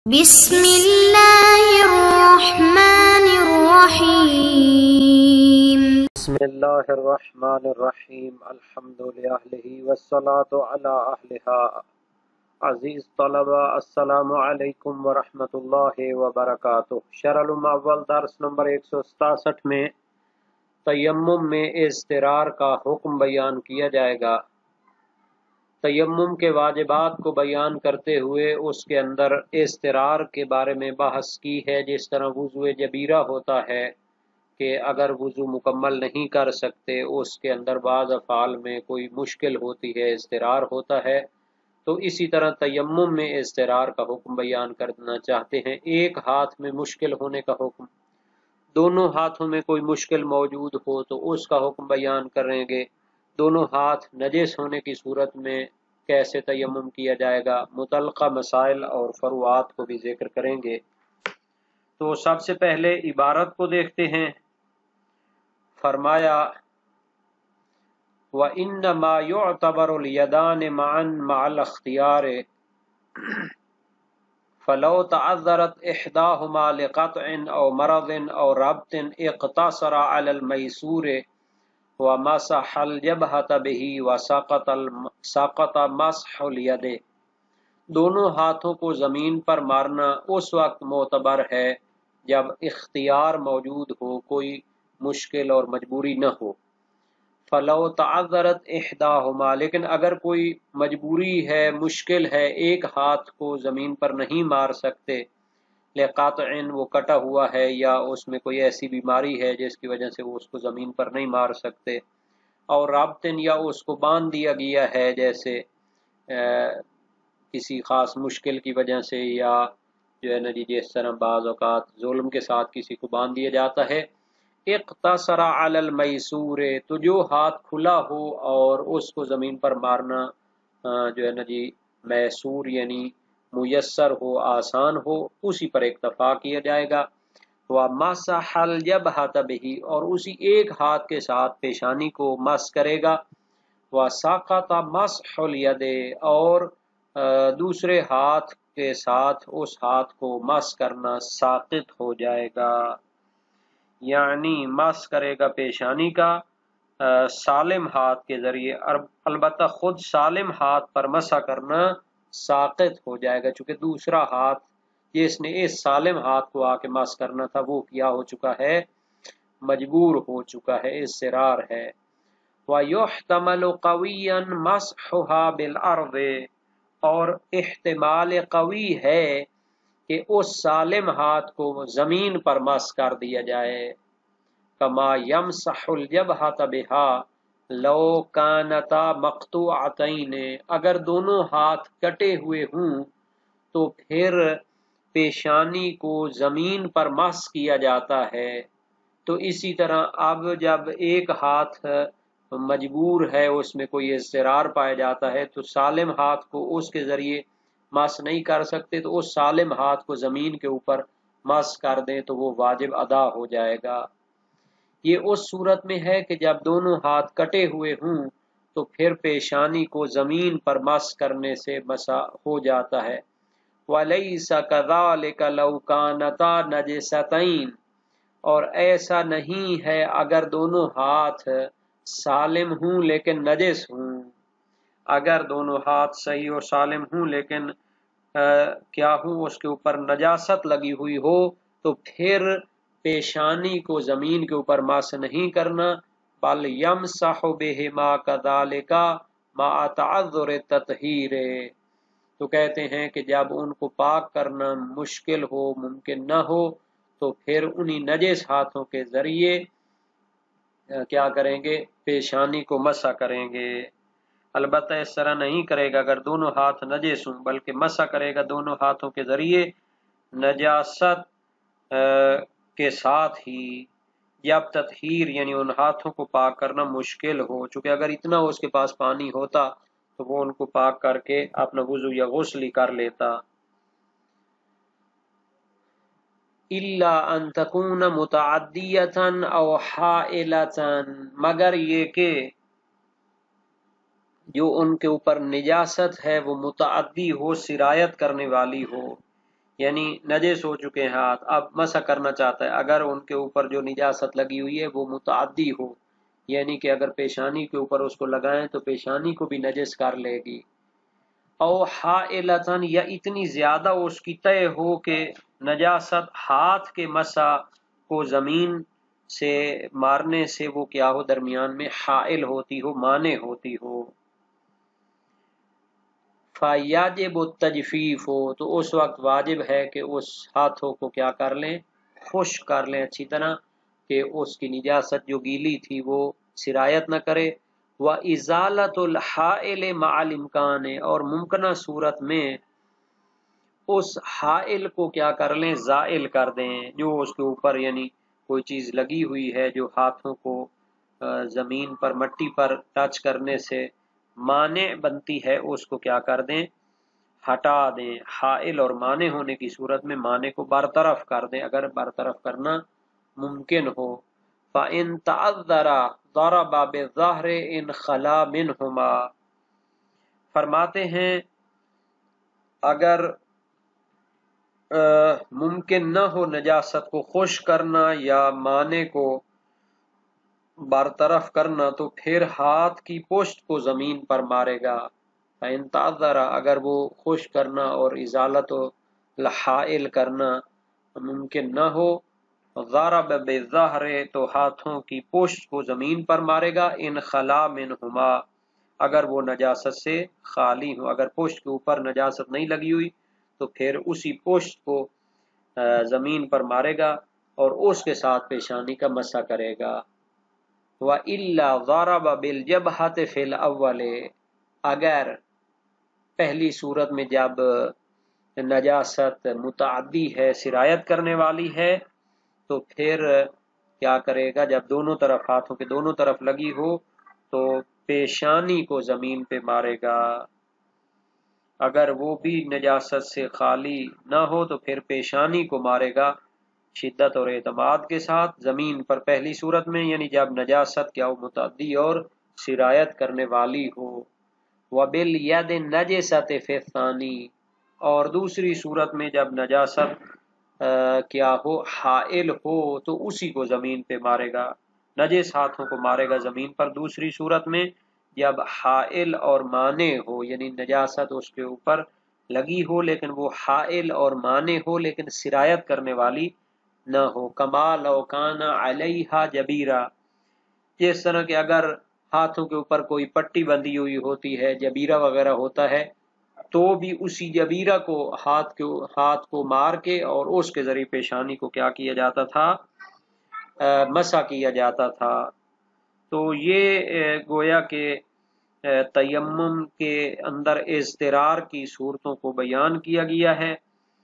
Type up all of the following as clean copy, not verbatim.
بسم اللہ الرحمن الرحیم بسم اللہ الرحمن الرحیم الحمد للہ والصلاة علی اہلہا۔ عزیز طلبہ السلام علیکم ورحمۃ اللہ وبرکاتہ۔ شرح العلوم اول درس نمبر 167 میں تیمم میں اضطرار کا حکم بیان کیا جائے گا۔ تیمم کے واجبات کو بیان کرتے ہوئے اس کے اندر اضطرار کے بارے میں بحث کی ہے، جس طرح وضو جبیرہ ہوتا ہے کہ اگر وضو مکمل نہیں کر سکتے، اس کے اندر بعض افعال میں کوئی مشکل ہوتی ہے، اضطرار ہوتا ہے، تو اسی طرح تیمم میں اضطرار کا حکم بیان کرنا چاہتے ہیں۔ ایک ہاتھ میں مشکل ہونے کا حکم، دونوں ہاتھوں میں کوئی مشکل موجود ہو تو اس کا حکم بیان کریں گے۔ دونوں ہاتھ نجس ہونے کی صورت میں کیسے تیمم کیا جائے گا، متعلقہ مسائل اور فروعات کو بھی ذکر کریں گے۔ تو سب سے پہلے عبارت کو دیکھتے ہیں۔ فرمایا وَإِنَّمَا يُعْتَبَرُ الْيَدَانِ مَعًا مَعَ الْاخْتِيَارِ فَلَوْ تَعَذَّرَتْ إِحْدَاهُمَا لِقَطْعٍ أَوْ مَرَضٍ أَوْ رَبْطٍ اقْتَصَرَ عَلَى الْمَيْسُورِ وَمَسَحَ الْجَبْهَةَ بِهِ وَسَقَطَ مَسْحُ الْيَدِ۔ دونوں ہاتھوں کو زمین پر مارنا اس وقت معتبر ہے جب اختیار موجود ہو، کوئی مشکل اور مجبوری نہ ہو۔ فَلَوْ تَعَذَّرَتْ إِحْدَاهُمَا، لیکن اگر کوئی مجبوری ہے، مشکل ہے، ایک ہاتھ کو زمین پر نہیں مار سکتے، لِقَطْعٍ وہ کٹا ہوا ہے یا اس میں کوئی ایسی بیماری ہے جس کی وجہ سے وہ اس کو زمین پر نہیں مار سکتے، اور رابطن یا اس کو باندھ دیا گیا ہے، جیسے کسی خاص مشکل کی وجہ سے، یا جو ہے نا جس طرح بعض اوقات ظلم کے ساتھ کسی کو باندھ دیا جاتا ہے۔ اقتصر علی المیسور، تو جو ہاتھ کھلا ہو اور اس کو زمین پر مارنا جو ہے نا میسور یعنی میسر ہو، آسان ہو، اسی پر اکتفا کیا جائے گا۔ وَمَسَحَ الْجَبْهَةَ بِهِ، اور اسی ایک ہاتھ کے ساتھ پیشانی کو مس کرے گا۔ وَسَقَطَ مَسْحُ الْيَدِ، اور دوسرے ہاتھ کے ساتھ اس ہاتھ کو مس کرنا ساقط ہو جائے گا، یعنی مس کرے گا پیشانی کا سالم ہاتھ کے ذریعے، البتہ خود سالم ہاتھ پر مسح کرنا ساقط ہو جائے گا، چونکہ دوسرا ہاتھ جس نے اس سالم ہاتھ کو آ کے مس کرنا تھا وہ کیا ہو چکا ہے، مجبور ہو چکا ہے، اضطرار ہے۔ وَيُحْتَمَلُ قَوِيًّا مَسْحُهَا بِالْأَرْضِ، اور احتمال قوی ہے کہ اس سالم ہاتھ کو زمین پر مس کر دیا جائے۔ کما یمسح الجبہۃ بہا لو کانتا مقطوعتین، اگر دونوں ہاتھ کٹے ہوئے ہوں تو پھر پیشانی کو زمین پر مس کیا جاتا ہے۔ تو اسی طرح اب جب ایک ہاتھ مجبور ہے، اس میں کوئی اضطرار پایا جاتا ہے، تو سالم ہاتھ کو اس کے ذریعے مس نہیں کر سکتے، تو اس سالم ہاتھ کو زمین کے اوپر مس کر دیں تو وہ واجب ادا ہو جائے گا۔ یہ اس صورت میں ہے کہ جب دونوں ہاتھ کٹے ہوئے ہوں تو پھر پیشانی کو زمین پر مس کرنے سے مسح ہو جاتا ہے۔ وَلَيْسَ كَذَلِكَ لَوْ كَانَتَا نَجِسَتَيْن، اور ایسا نہیں ہے اگر دونوں ہاتھ سالم ہوں لیکن نجس ہوں۔ اگر دونوں ہاتھ صحیح اور سالم ہوں لیکن کیا ہوں، اس کے اوپر نجاست لگی ہوئی ہو، تو پھر پیشانی کو زمین کے اوپر مس نہیں کرنا، بل یمسح بہما کذالک مع تعذر التطہیر۔ تو کہتے ہیں کہ جب ان کو پاک کرنا مشکل ہو، ممکن نہ ہو، تو پھر انہی نجس ہاتھوں کے ذریعے کیا کریں گے، پیشانی کو مسح کریں گے۔ البتہ اس طرح نہیں کرے گا اگر دونوں ہاتھ نجس ہوں، بلکہ مسح کرے گا دونوں ہاتھوں کے ذریعے نجاست کے ساتھ ہی، جب تطہیر یعنی ان ہاتھوں کو پاک کرنا مشکل ہو، چونکہ اگر اتنا اس کے پاس پانی ہوتا تو وہ ان کو پاک کر کے اپنا وضو یا غسل ہی کر لیتا۔ الا ان تکون متعدیۃ او حائلۃ، مگر یہ کہ جو ان کے اوپر نجاست ہے وہ متعدی ہو، سرایت کرنے والی ہو، یعنی نجس ہو چکے ہیں ہاتھ، اب مسح کرنا چاہتا ہے، اگر ان کے اوپر جو نجاست لگی ہوئی ہے وہ متعدی ہو، یعنی کہ اگر پیشانی کے اوپر اس کو لگائیں تو پیشانی کو بھی نجس کر لے گی، او حائلتن یا اتنی زیادہ اس کی طے ہو کہ نجاست ہاتھ کے مسح کو زمین سے مارنے سے وہ کیا ہو، درمیان میں حائل ہوتی ہو، مانے ہوتی ہو، فیاجب التجفیف ہو تو اس وقت واجب ہے کہ اس ہاتھوں کو کیا کر لیں، خشک کر لیں اچھی طرح، کہ اس کی نجاست جو گیلی تھی وہ سرایت نہ کرے، وَإِزَالَةُ الْحَائِلِ مَعَ الْإِمْكَانِ اور ممکنہ صورت میں اس حائل کو کیا کر لیں، زائل کر دیں، جو اس کے اوپر یعنی کوئی چیز لگی ہوئی ہے جو ہاتھوں کو زمین پر مٹی پر ٹچ کرنے سے مانع بنتی ہے، اس کو کیا کر دیں، ہٹا دیں، حائل اور مانع ہونے کی صورت میں مانع کو برطرف کر دیں اگر برطرف کرنا ممکن ہو، فَإِن تَعَذَّرَ ضَرَبَ بِالظَّهْرِ إِنْ خَلَا مِنْهُمَا، فرماتے ہیں اگر ممکن نہ ہو نجاست کو خشک کرنا یا معنی کو برطرف کرنا تو پھر ہاتھ کی پشت کو زمین پر مارے گا، فَإِن تَعَذَّرَ اگر وہ خشک کرنا اور ازالت و الحائل کرنا ممکن نہ ہو، ضرب بالظہر تو ہاتھوں کی پشت کو زمین پر مارے گا، ان خلا منہما اگر وہ نجاست سے خالی ہو، اگر پشت کے اوپر نجاست نہیں لگی ہوئی تو پھر اسی پشت کو زمین پر مارے گا اور اس کے ساتھ پیشانی کا مسح کرے گا، وَإِلَّا ضَرَبَ بِالْجَبْهَةِ فِي الْأَوَّلِ اگر پہلی صورت میں جب نجاست متعدی ہے، سرایت کرنے والی ہے، تو پھر کیا کرے گا، جب دونوں طرف ہاتھوں کے دونوں طرف لگی ہو تو پیشانی کو زمین پہ مارے گا، اگر وہ بھی نجاست سے خالی نہ ہو تو پھر پیشانی کو مارے گا شدت اور اعتماد کے ساتھ زمین پر پہلی صورت میں، یعنی جب نجاست کیا ہو متعدی اور سرایت کرنے والی ہو، وَبِالْيَدِ النَّجِسَةِ فِي الثَّانِي اور دوسری صورت میں جب نجاست کیا ہو حائل ہو تو اسی کو زمین پہ مارے گا، نجس ہاتھوں کو مارے گا زمین پر دوسری صورت میں جب حائل اور مانع ہو، یعنی نجاست اس کے اوپر لگی ہو لیکن وہ حائل اور مانع ہو لیکن سرایت کرنے والی نہ ہو، کما لو کان علیہا جبیرہ جس طرح کہ اگر ہاتھوں کے اوپر کوئی پٹی بندھی ہوئی ہوتی ہے، جبیرہ وغیرہ ہوتا ہے، تو بھی اسی جبیرہ کو ہاتھ کو مار کے اور اس کے ذریعے پیشانی کو کیا کیا جاتا تھا، مسح کیا جاتا تھا، تو یہ گویا کہ تیمم کے اندر اضطرار کی صورتوں کو بیان کیا گیا ہے،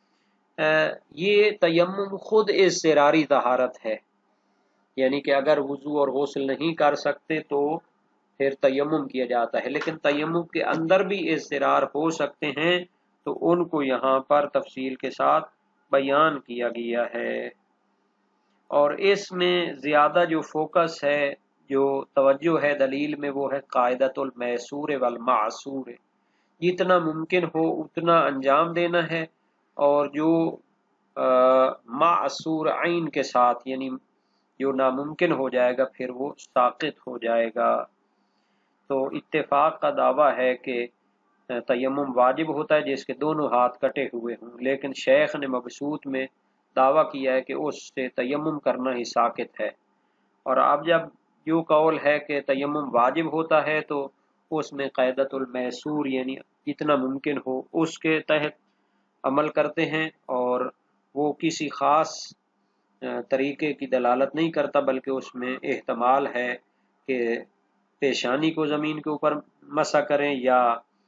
یہ تیمم خود اضطراری طہارت ہے، یعنی کہ اگر وضو اور غسل نہیں کر سکتے تو پھر تیمم کیا جاتا ہے، لیکن تیمم کے اندر بھی اضطرار ہو سکتے ہیں تو ان کو یہاں پر تفصیل کے ساتھ بیان کیا گیا ہے، اور اس میں زیادہ جو فوکس ہے، جو توجہ ہے دلیل میں، وہ ہے قاعدۃ المیسور والمعسور، جتنا ممکن ہو اتنا انجام دینا ہے، اور جو معسور عین کے ساتھ یعنی جو ناممکن ہو جائے گا پھر وہ ساقط ہو جائے گا، تو اتفاق کا دعویٰ ہے کہ تیمم واجب ہوتا ہے جس کے دونوں ہاتھ کٹے ہوئے ہوں، لیکن شیخ نے مبسوط میں دعویٰ کیا ہے کہ اس سے تیمم کرنا ہی ساقط ہے، اور اب جب جو قول ہے کہ تیمم واجب ہوتا ہے تو اس میں قاعدۃ المیسور یعنی جتنا ممکن ہو اس کے تحت عمل کرتے ہیں، اور وہ کسی خاص طریقے کی دلالت نہیں کرتا بلکہ اس میں احتمال ہے کہ پیشانی کو زمین کے اوپر مسح کریں یا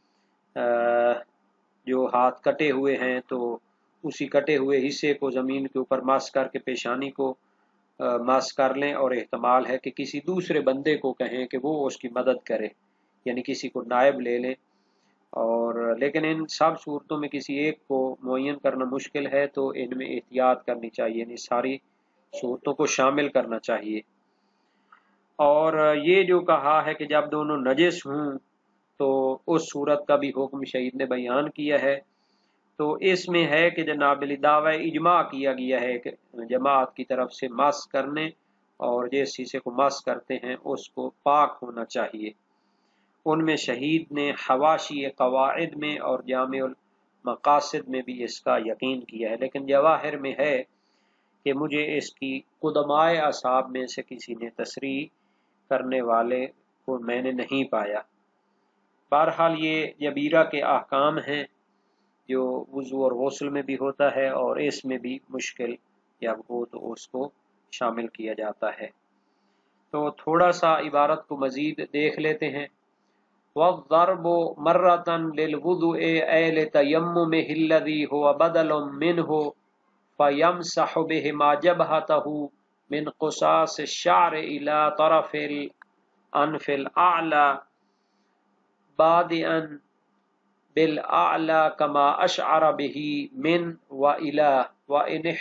جو ہاتھ کٹے ہوئے ہیں تو اسی کٹے ہوئے حصے کو زمین کے اوپر مس کر کے پیشانی کو مس کر لیں، اور احتمال ہے کہ کسی دوسرے بندے کو کہیں کہ وہ اس کی مدد کرے، یعنی کسی کو نائب لے لیں، اور لیکن ان سب صورتوں میں کسی ایک کو معین کرنا مشکل ہے تو ان میں احتیاط کرنی چاہیے، یعنی ساری صورتوں کو شامل کرنا چاہیے، اور یہ جو کہا ہے کہ جب دونوں نجس ہوں تو اس صورت کا بھی حکم شہید نے بیان کیا ہے، تو اس میں ہے کہ جناب دعوی اجماع کیا گیا ہے کہ جماعت کی طرف سے مس کرنے اور جس شیشے کو مس کرتے ہیں اس کو پاک ہونا چاہیے۔ ان میں شہید نے حواشی قواعد میں اور جامع المقاصد میں بھی اس کا یقین کیا ہے، لیکن جواہر میں ہے کہ مجھے اس کی قدمائے اصحاب میں سے کسی نے تصریح کرنے والے کو میں نے نہیں پایا۔ بہرحال یہ جبیرہ کے احکام ہیں جو وضو اور غسل میں بھی ہوتا ہے، اور اس میں بھی مشکل جب ہو تو اس کو شامل کیا جاتا ہے۔ تو تھوڑا سا عبارت کو مزید دیکھ لیتے ہیں۔ وَالضَّرْبُ مَرَّةً لِلْوُضُوءِ أَيْ لِتَيَمُّمِهِ الَّذِي هُوَ بَدَلٌ مِّنْهُ فَيَمْسَحُ بِهِمَا جَبْهَتَهُ مِنْ قُصَاصِ الشَّعْرِ إِلَى طَرَفِ الْأَنْفِ الْأَعْلَى بَادِئًا بِالْأَعْلَى كَمَا أَشْعَرَ بِهِ مِنْ وَإِلَى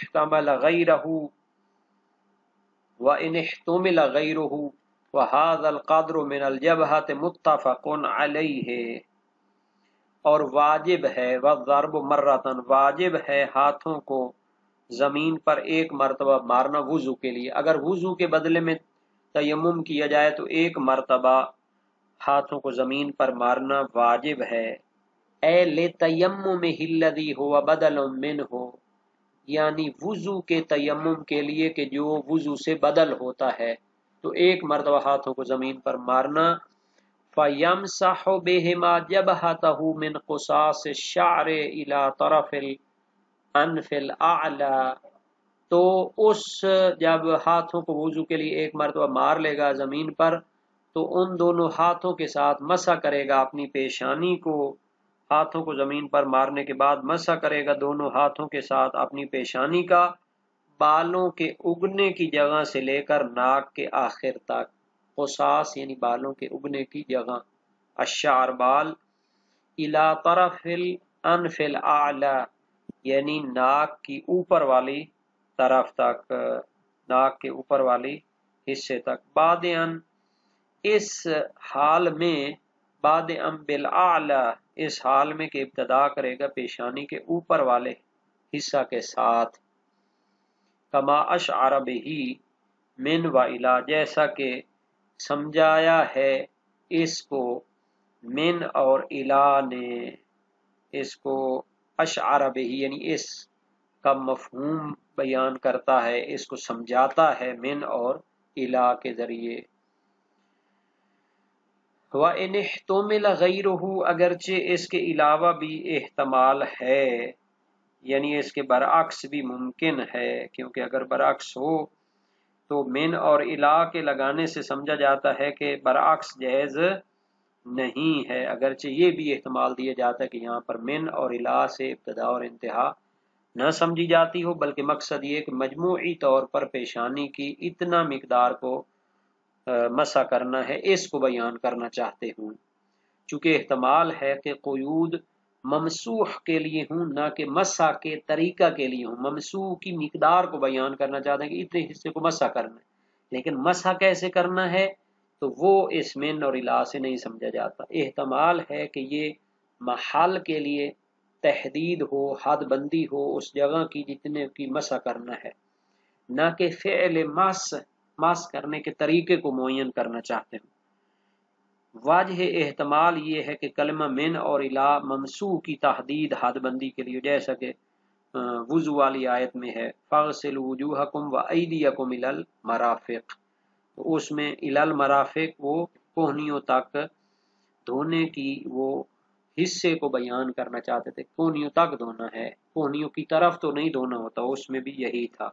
وَإِنِ احْتُمِلَ غَيْرُهُ وَهَذَا الْقَدْرُ مِنَ الْجَبْهَةِ مُتَّفَقٌ عَلَيْهِ۔ اور واجب ہے وَالضَّرْبُ مَرَّةً، واجب ہے ہاتھوں کو زمین پر ایک مرتبہ مارنا وضو کے لیے۔ اگر وضو کے بدلے میں تیمم کیا جائے تو ایک مرتبہ ہاتھوں کو زمین پر مارنا واجب ہے۔ اے لِتَيَمُّمِهِ الَّذِي هُوَ بَدَلٌ مِّنْهُ، یعنی وضو کے تیمم کے لیے کہ جو وضو سے بدل ہوتا ہے، تو ایک مرتبہ ہاتھوں کو زمین پر مارنا۔ فَيَمْسَحُ بِهِمَا جَبْهَتَهُ مِنْ قُصَاصِ الشَّعْرِ إِلَى طَرَفِ الْأَنْفِ الْأَعْلَى، تو اس جب ہاتھوں کو وضو کے لیے ایک مرتبہ مار لے گا زمین پر تو ان دونوں ہاتھوں کے ساتھ مسح کرے گا اپنی پیشانی کو۔ ہاتھوں کو زمین پر مارنے کے بعد مسح کرے گا دونوں ہاتھوں کے ساتھ اپنی پیشانی کا، بالوں کے اگنے کی جگہ سے لے کر ناک کے آخر تک۔ قصاص یعنی بالوں کے اگنے کی جگہ، الشعر بال، الی طرف الانف الاعلی یعنی ناک کی اوپر والی طرف تک، ناک کے اوپر والی حصے تک۔ بادئن، اس حال میں، بادئن بالاعلی، اس حال میں کہ ابتدا کرے گا پیشانی کے اوپر والے حصہ کے ساتھ۔ کما اشعر بہ من و الی، جیسا کہ سمجھایا ہے اس کو من اور الی نے، اس کو اشعر بہ یعنی اس کا مفہوم بیان کرتا ہے، اس کو سمجھاتا ہے من اور الی کے ذریعے۔ وَإِنِ احْتُمِلَ غَيْرُهُ، اگرچہ اس کے علاوہ بھی احتمال ہے، یعنی اس کے برعکس بھی ممکن ہے، کیونکہ اگر برعکس ہو تو من اور الی کے لگانے سے سمجھا جاتا ہے کہ برعکس جائز نہیں ہے، اگرچہ یہ بھی احتمال دیا جاتا ہے کہ یہاں پر من اور الی سے ابتدا اور انتہا نہ سمجھی جاتی ہو، بلکہ مقصد یہ کہ مجموعی طور پر پیشانی کی اتنا مقدار کو مسح کرنا ہے، اس کو بیان کرنا چاہتے ہوں۔ چونکہ احتمال ہے کہ قیود ممسوح کے لیے ہوں، نہ کہ مسح کے طریقہ کے لیے ہوں۔ ممسوح کی مقدار کو بیان کرنا چاہتے ہیں کہ اتنے حصے کو مسح کرنا ہے، لیکن مسح کیسے کرنا ہے تو وہ اس من اور الی سے نہیں سمجھا جاتا۔ احتمال ہے کہ یہ محل کے لیے تحدید ہو، حد بندی ہو اس جگہ کی جتنے کی مسح کرنا ہے، نہ کہ فعل مس کرنے کے طریقے کو معین کرنا چاہتے ہیں۔ وجہ احتمال یہ ہے کہ کلمہ من اور الی ممسوح کی تحدید حد بندی کے لیے، جیسا کہ وضو والی آیت میں ہے فَاغْسِلُوا وُجُوهَكُمْ وَأَيْدِيَكُمْ إِلَى الْمَرَافِقِ، تو اس میں الی المرافق وہ کوہنیوں تک دھونے کی وہ حصے کو بیان کرنا چاہتے تھے، کوہنیوں تک دھونا ہے، کوہنیوں کی طرف تو نہیں دھونا ہوتا، اس میں بھی یہی تھا۔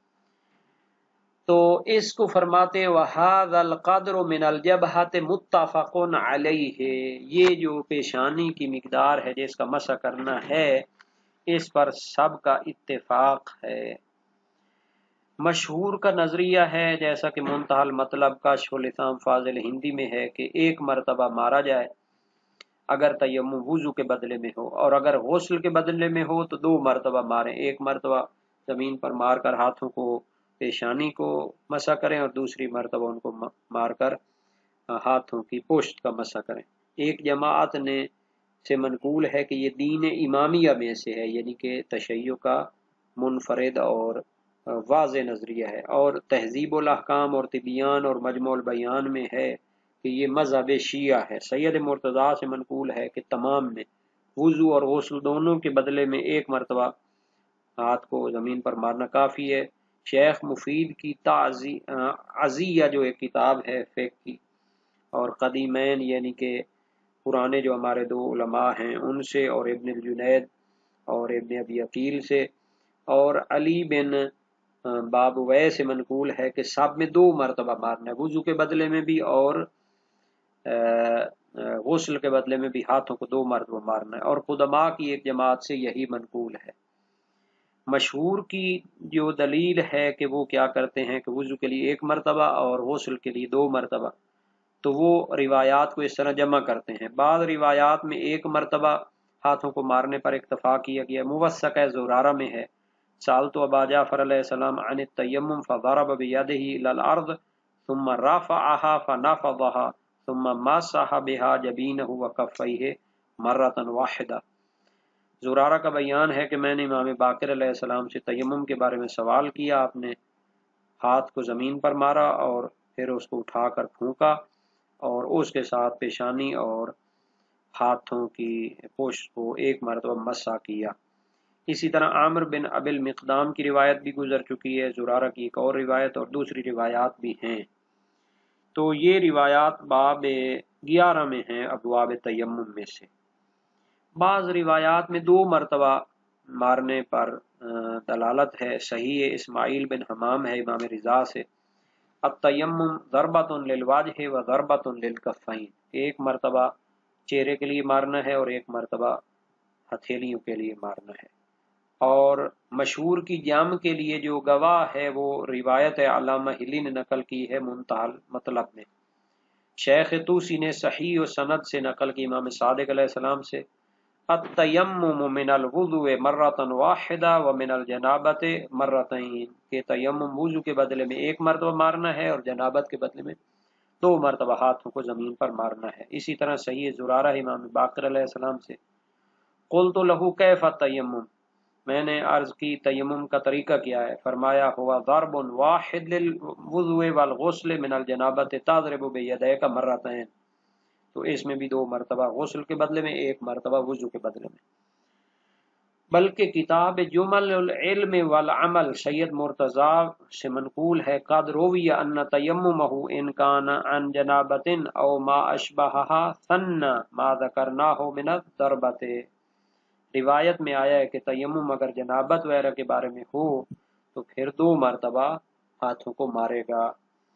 تو اس کو فرماتے وَهَذَا الْقَدْرُ مِنَ الْجَبْهَةِ مُتَّفَقٌ عَلَيْهِ، یہ جو پیشانی کی مقدار ہے جس کا مسح کرنا ہے اس پر سب کا اتفاق ہے۔ مشہور کا نظریہ ہے، جیسا کہ منتہی المطلب کشف الاسلام فاضل ہندی میں ہے، کہ ایک مرتبہ مارا جائے اگر تیمم وضو کے بدلے میں ہو، اور اگر غسل کے بدلے میں ہو تو 2 مرتبہ ماریں، ایک مرتبہ زمین پر مار کر ہاتھوں کو پیشانی کو مسح کریں اور دوسری مرتبہ ان کو مار کر ہاتھوں کی پشت کا مسح کریں۔ ایک جماعت نے سے منقول ہے کہ یہ دین امامیہ میں سے ہے، یعنی کہ تشیع کا منفرد اور واضح نظریہ ہے، اور تہذیب الاحکام اور طبیان اور مجموع البیان میں ہے کہ یہ مذہب شیعہ ہے۔ سید مرتضیٰ سے منقول ہے کہ تمام میں وضو اور غسل دونوں کے بدلے میں ایک مرتبہ ہاتھ کو زمین پر مارنا کافی ہے۔ شیخ مفید کی عزیہ جو ایک کتاب ہے فقہ کی، اور قدیمین یعنی کہ پرانے جو ہمارے دو علماء ہیں ان سے، اور ابن الجنید اور ابن ابی عقیل سے، اور علی بن بابویہ سے منقول ہے کہ سب میں 2 مرتبہ مارنا ہے، وضو کے بدلے میں بھی اور غسل کے بدلے میں بھی ہاتھوں کو 2 مرتبہ مارنا ہے، اور قدماء کی ایک جماعت سے یہی منقول ہے۔ مشہور کی جو دلیل ہے کہ وہ کیا کرتے ہیں کہ وضو کے لیے 1 مرتبہ اور غسل کے لیے 2 مرتبہ، تو وہ روایات کو اس طرح جمع کرتے ہیں۔ بعض روایات میں 1 مرتبہ ہاتھوں کو مارنے پر اکتفا کیا گیا۔ موثق زرارہ میں ہے، سالت ابا جعفر علیہ السلام عن التیمم فضرب بیدہ الی الارض ثم رفعها فنفضها ثم مسح بها جبینہ وکفیہ مرۃ واحدہ۔ زرارہ کا بیان ہے کہ میں نے امام باقر علیہ السلام سے تیمم کے بارے میں سوال کیا، آپ نے ہاتھ کو زمین پر مارا اور پھر اس کو اٹھا کر پھونکا، اور اس کے ساتھ پیشانی اور ہاتھوں کی پشت کو 1 مرتبہ مسح کیا۔ اسی طرح عامر بن ابی المقدام کی روایت بھی گزر چکی ہے، زرارہ کی ایک اور روایت اور دوسری روایات بھی ہیں۔ تو یہ روایات باب 11 میں ہیں ابواب تیمم میں سے۔ بعض روایات میں 2 مرتبہ مارنے پر دلالت ہے۔ صحیح اسماعیل بن حمام ہے امام رضا سے، التیمم ضربۃ للوجہ و ضربۃ للکفین، 1 مرتبہ چہرے کے لیے مارنا ہے اور 1 مرتبہ ہتھیلیوں کے لیے مارنا ہے۔ اور مشہور کی جام کے لیے جو گواہ ہے وہ روایت علامہ ہلی نے نقل کی ہے منتہی مطلب میں۔ شیخ طوسی نے صحیح و سند سے نقل کی امام صادق علیہ السلام سے، التیمم من الوضوء مرۃ واحدہ ومن الجنابۃ مرتین، کہ تیمم وضو کے بدلے میں 1 مرتبہ مارنا ہے اور جنابت کے بدلے میں 2 مرتبہ ہاتھوں کو زمین پر مارنا ہے۔ اسی طرح صحیح زرارہ امام باقر علیہ السلام سے، قلت لہ کیف التیمم، میں نے عرض کی تیمم کا طریقہ کیا ہے، فرمایا ہوا ضرب واحد للوضوء والغسل من الجنابۃ تضرب بیدیک مرتین، تو اس میں بھی 2 مرتبہ غسل کے بدلے میں 1 مرتبہ وضو کے بدلے میں۔ بلکہ کتاب جمل العلم والعمل سید مرتضیٰ سے منقول ہے، قد روی ان تیممہ ان کان عن جنابۃ او ما اشبہها ثن ما ذکرناہ من الضربۃ، روایت میں آیا ہے کہ تیمم اگر جنابت وغیرہ کے بارے میں ہو تو پھر 2 مرتبہ ہاتھوں کو مارے گا۔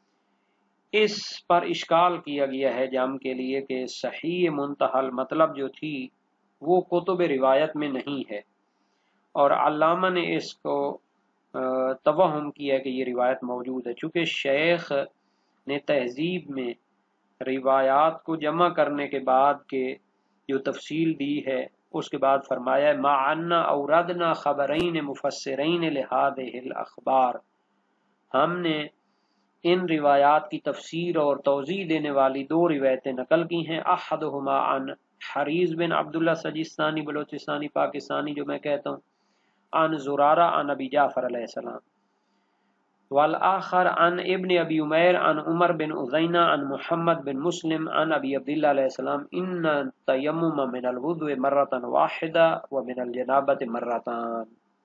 اس پر اشکال کیا گیا ہے جام کے لیے کہ صحیح منتہی مطلب جو تھی وہ کتب روایت میں نہیں ہے، اور علامہ نے اس کو توہم کیا کہ یہ روایت موجود ہے، چونکہ شیخ نے تہذیب میں روایات کو جمع کرنے کے بعد کے جو تفصیل دی ہے اس کے بعد فرمایا ما عنا اوردنا خبرین مفسرین لہذہ الاخبار، ہم نے ان روایات کی تفسیر اور توضیح دینے والی 2 روایتیں نقل کی ہیں، احدہما عن حریز بن عبداللہ سجستانی بلوچستانی پاکستانی جو میں کہتا ہوں، عن زرارہ عن ابی جعفر علیہ السلام، والآخر عن ابن ابی عمیر عن عمر بن عزینہ عن محمد بن مسلم عن ابی عبداللہ علیہ السلام، ان تیمم من الوضوء مرۃ واحدہ ومن الجنابۃ مرتان۔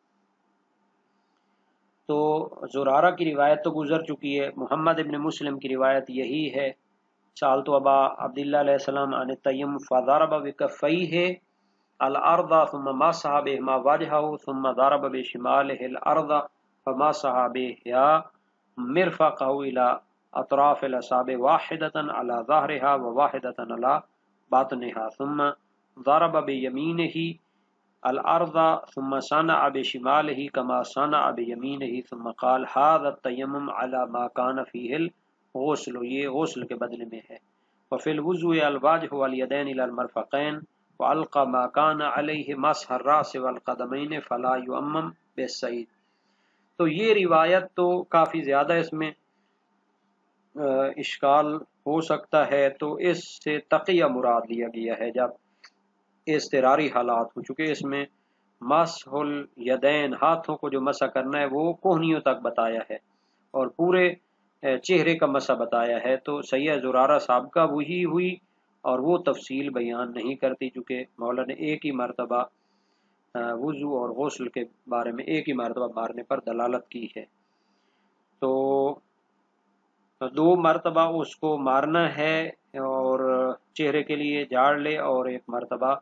تو زرارہ کی روایت تو گزر چکی ہے، محمد ابن مسلم کی روایت یہی ہے، سالت ابا عبداللہ علیہ السلام عن التیمم فضرب بکفیہ الارض ثم مسح بہما وجہہ ثم ضرب بشمالہ الارض فمسح بہا مرفقہ الی اطراف الاصابع واحدۃ علی ظہرہا وواحدۃ علی باطنہا ثم ضرب بیمینہ الارض ثم صنع بشمالہ کما صنع بیمینہ ثم قال ھذا التیمم علی ما کان فیہ الغسل، یہ غسل کے بدلے میں ہے، وفی الوضوء الوجہ والیدین الی المرفقین وَأَلْقَى مَا كَانَ عَلَيْهِ مَسْحَ الرَّأْسِ وَالْقَدَمَيْنِ فَلَا يُؤَمَّمْ بِالسَّعِيدِ۔ تو یہ روایت تو کافی زیادہ اس میں اشکال ہو سکتا ہے، تو اس سے تقیہ مراد لیا گیا ہے۔ جب اضطراری حالات ہوں، چونکہ اس میں مسح الیدین ہاتھوں کو جو مسح کرنا ہے وہ کوہنیوں تک بتایا ہے اور پورے چہرے کا مسح بتایا ہے، تو سیدہ زرارہ سابقہ وہی ہوئی اور وہ تفصیل بیان نہیں کرتی، چونکہ مولا نے ایک ہی مرتبہ وضو اور غسل کے بارے میں ایک ہی مرتبہ مارنے پر دلالت کی ہے۔ تو 2 مرتبہ اس کو مارنا ہے اور چہرے کے لیے جھاڑ لے، اور 1 مرتبہ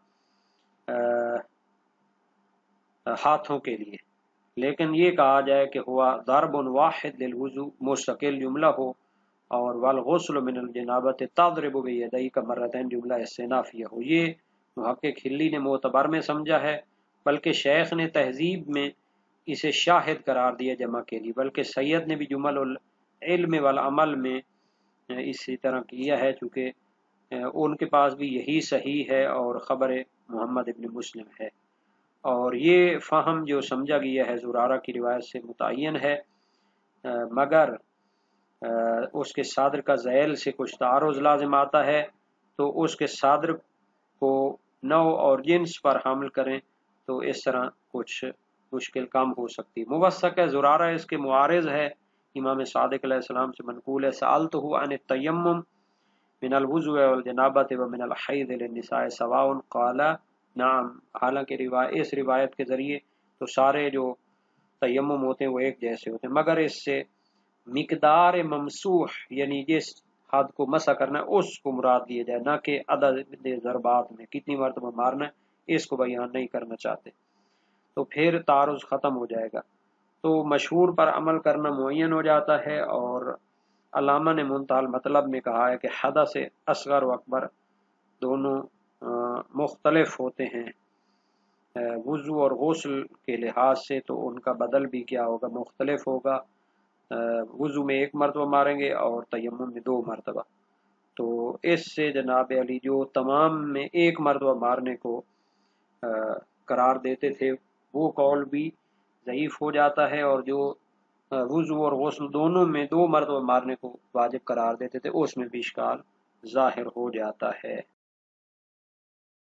ہاتھوں کے لیے، لیکن یہ کہا جائے کہ ہوا ضرب واحد للوضو مستقل جملہ ہو، اور والغسل من الجنابت تضرب بیدیک مرتين جملہ استئنافیہ ہو، یہ محقق حلی نے معتبر میں سمجھا ہے، بلکہ شیخ نے تہذیب میں اسے شاہد قرار دیا جمع کے لیے، بلکہ سید نے بھی جمل العلم والعمل میں اسی طرح کیا ہے، چونکہ ان کے پاس بھی یہی صحیح ہے اور خبر محمد ابن مسلم ہے، اور یہ فہم جو سمجھا گیا ہے زرارہ کی روایت سے متعین ہے، مگر اس کے صادر کا ذیل سے کچھ تعارض لازم آتا ہے، تو اس کے صادر کو نوع اور جنس پر حمل کریں تو اس طرح کچھ مشکل کم ہو سکتی۔ موثق ہے زرارہ اس کے معارض ہے، امام صادق علیہ السلام سے منقول ہے، سألتہ عن التیمم من الوضوء والجنابت ومن الحیض للنساء سواء قال نعم، حالانکہ اس روایت کے ذریعے تو سارے جو تیمم ہوتے ہیں وہ ایک جیسے ہوتے ہیں، مگر اس سے مقدار ممسوح یعنی جس حد کو مسح کرنا ہے اس کو مراد دیا جائے، نہ کہ عدد ضربات میں کتنی مرتبہ مارنا ہے اس کو بیان نہیں کرنا چاہتے، تو پھر تعارض ختم ہو جائے گا۔ تو مشہور پر عمل کرنا معین ہو جاتا ہے، اور علامہ نے منتہی المطلب میں کہا ہے کہ حدث اصغر و اکبر دونوں مختلف ہوتے ہیں وضو اور غسل کے لحاظ سے، تو ان کا بدل بھی کیا ہوگا، مختلف ہوگا، وضو میں 1 مرتبہ ماریں گے اور تیمم میں 2 مرتبہ، تو اس سے جناب علی جو تمام میں 1 مرتبہ مارنے کو قرار دیتے تھے وہ قول بھی ضعیف ہو جاتا ہے، اور جو وضو اور غسل دونوں میں 2 مرتبہ مارنے کو واجب قرار دیتے تھے اس میں بھی اشکال ظاہر ہو جاتا ہے۔